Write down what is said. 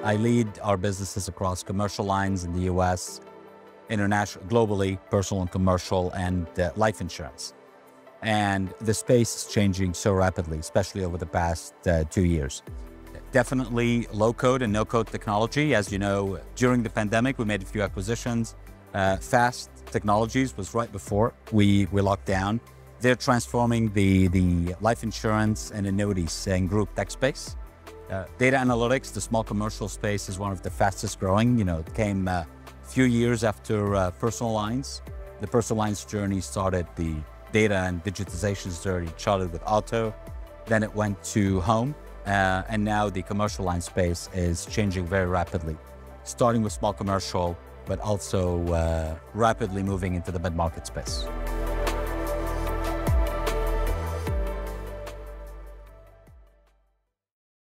I lead our businesses across commercial lines in the US, international, globally, personal and commercial, and life insurance. And the space is changing so rapidly, especially over the past 2 years. Definitely low code and no code technology. As you know, during the pandemic, we made a few acquisitions. Fast Technologies was right before we locked down. They're transforming the life insurance and annuities and group tech space. Data analytics, the small commercial space, is one of the fastest growing. It came a few years after personal lines. The personal lines journey started, the data and digitization journey started with auto, then it went to home, and now the commercial line space is changing very rapidly, starting with small commercial, but also rapidly moving into the mid-market space.